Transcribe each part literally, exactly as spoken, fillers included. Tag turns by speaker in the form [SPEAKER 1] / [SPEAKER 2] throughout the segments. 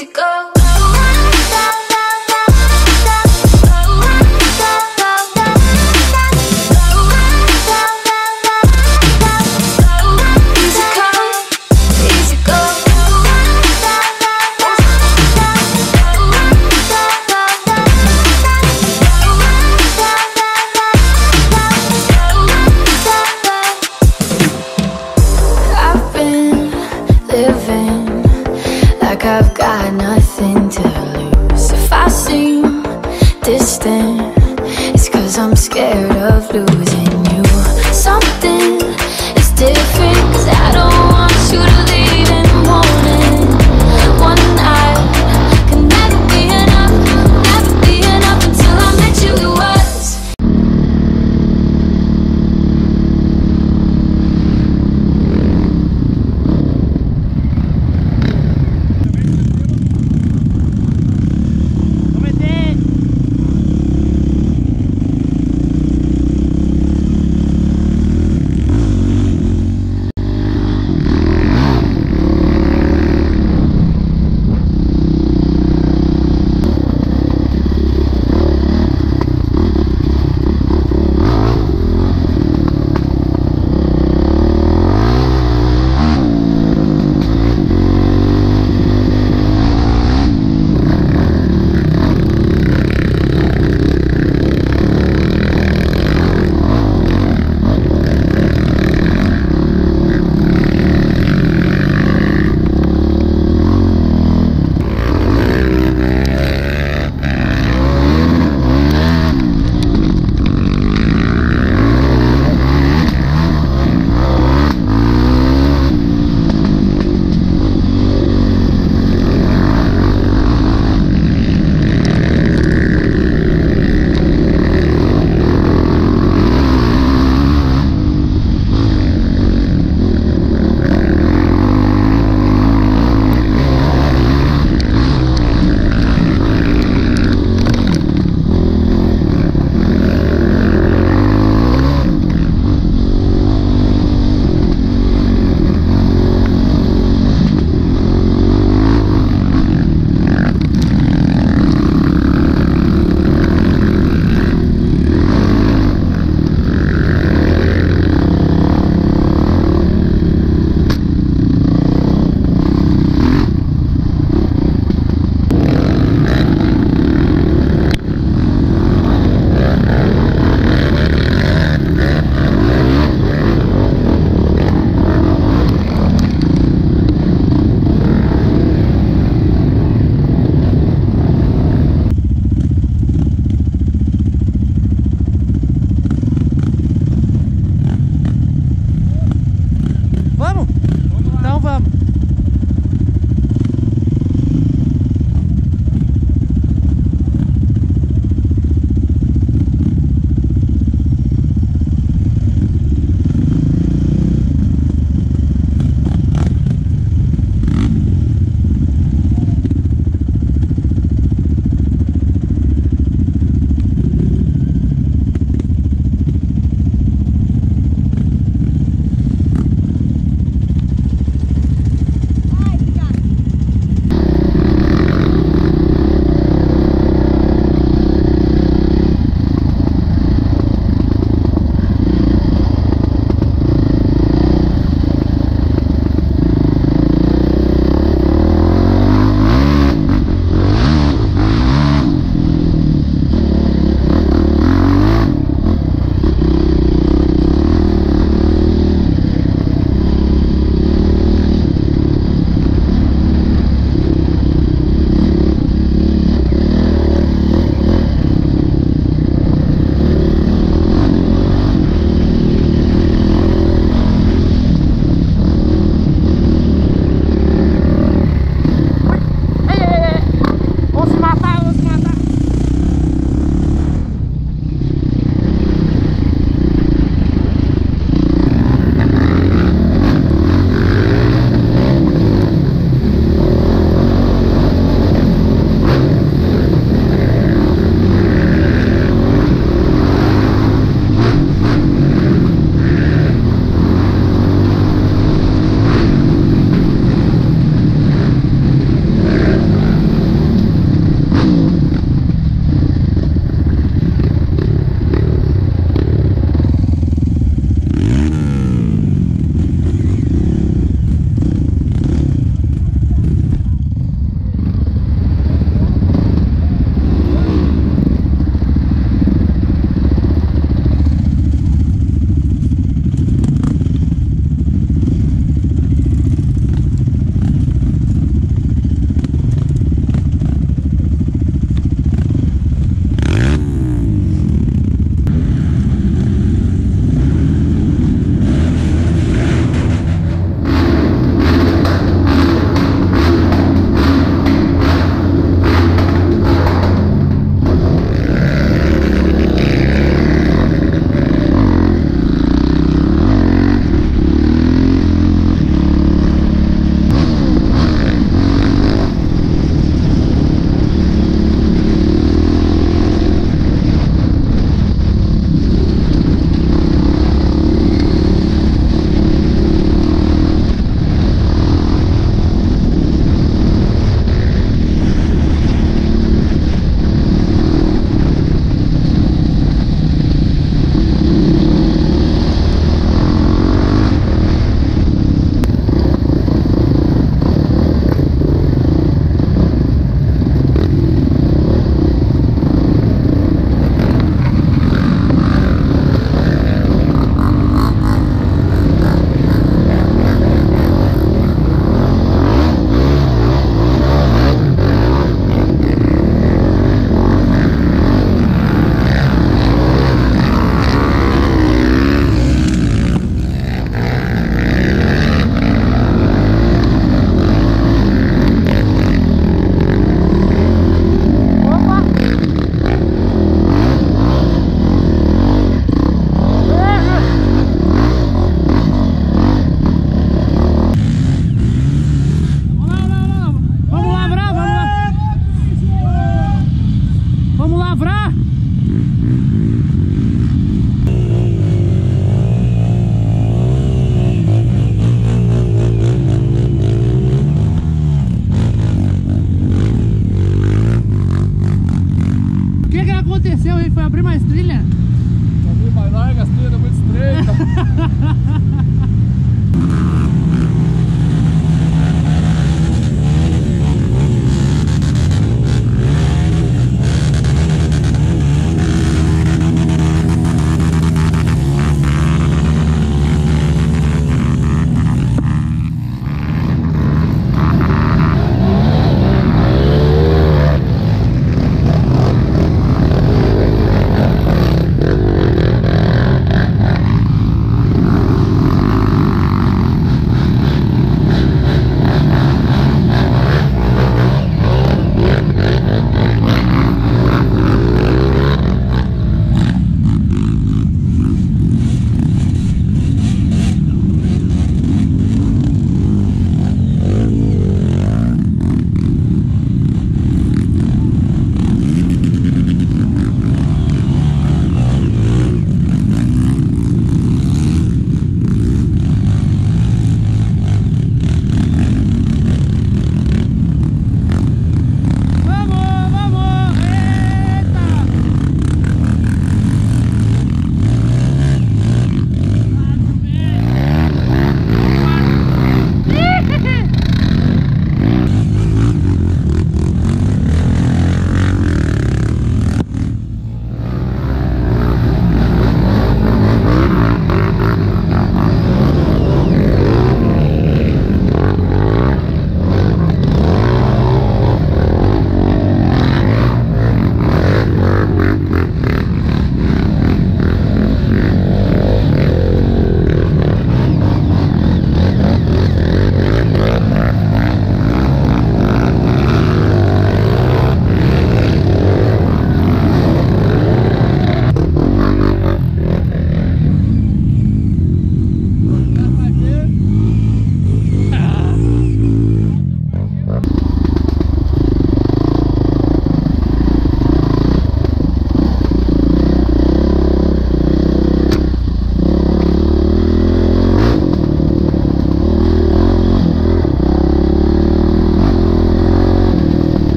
[SPEAKER 1] easy go. I've got nothing to lose. If I seem distant, it's cause I'm scared of losing you. Something is different, cause I don't want you to leave in the morning. One night can never be enough, never be enough until I met you, it was.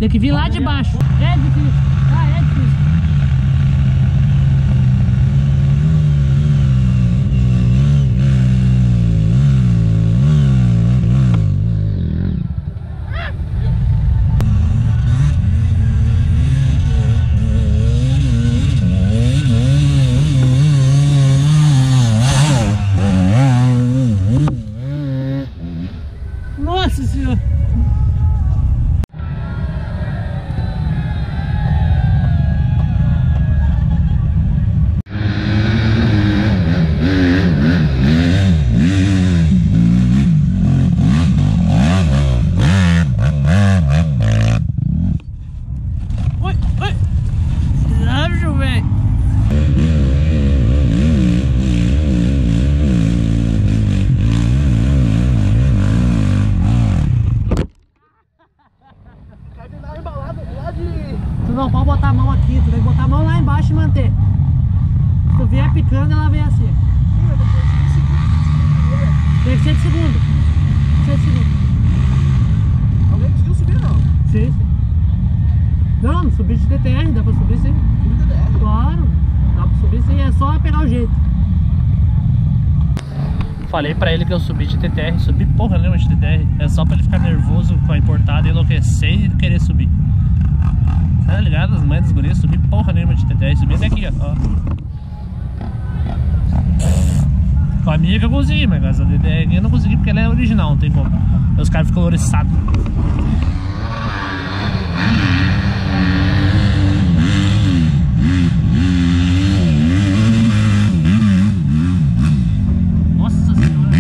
[SPEAKER 2] Tem que vir lá de baixo. É difícil. Ah, é difícil. Nossa senhora. Oi, oi. Acho, velho. Tu não pode botar a mão aqui, tu tem que botar a mão lá embaixo e manter. Se tu vier picando, ela vem assim. Tem que ser de segundo. Tem que ser de segundo.
[SPEAKER 3] Alguém conseguiu subir, não?
[SPEAKER 2] Sim, sim. Não, não subir de T T R, dá pra subir sim.
[SPEAKER 3] Subir de T T R?
[SPEAKER 2] Claro, dá pra subir sim, é só pegar o jeito. Falei pra ele que eu subi de T T R, subi porra nenhuma de T T R. É só pra ele ficar nervoso com a importada, enlouquecer e querer subir. Tá ligado? As mães dos guris, subi porra nenhuma de T T R, subi daqui, ó. Com a minha que eu consegui, mas a D D R eu não consegui porque ela é original, não tem como. Os caras ficam ouriçados. Nossa senhora.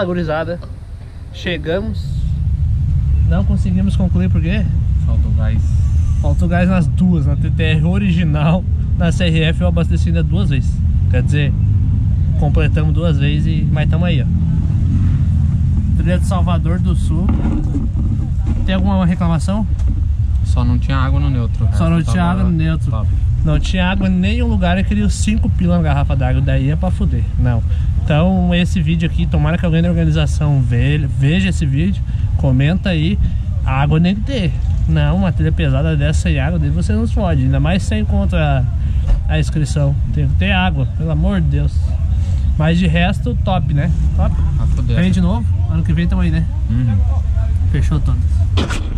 [SPEAKER 2] gurizada. Chegamos. Não conseguimos concluir porque
[SPEAKER 4] Faltou gás.
[SPEAKER 2] faltou gás nas duas. Na T T R original, na C R F eu abasteci ainda duas vezes. Quer dizer, completamos duas vezes e... Mas tamo aí, ó. Trilha de Salvador do Sul. Tem alguma reclamação?
[SPEAKER 4] Só não tinha água no neutro.
[SPEAKER 2] Só não
[SPEAKER 4] Essa
[SPEAKER 2] tinha
[SPEAKER 4] tava
[SPEAKER 2] água no neutro.
[SPEAKER 4] top.
[SPEAKER 2] Não tinha água em nenhum lugar. Eu queria os cinco pila na garrafa d'água. Daí é pra fuder. Não. Então esse vídeo aqui, tomara que alguém da organização ve- veja esse vídeo. Comenta aí. A água tem que ter. Não, uma trilha pesada dessa sem água, daí você não se fode. Ainda mais sem contra a, a inscrição. Tem que ter água, pelo amor de Deus. Mas de resto, top, né? Top.
[SPEAKER 4] A fuder.
[SPEAKER 2] Vem de novo. Ano que vem tamo aí, né?
[SPEAKER 4] Uhum.
[SPEAKER 2] Fechou todas.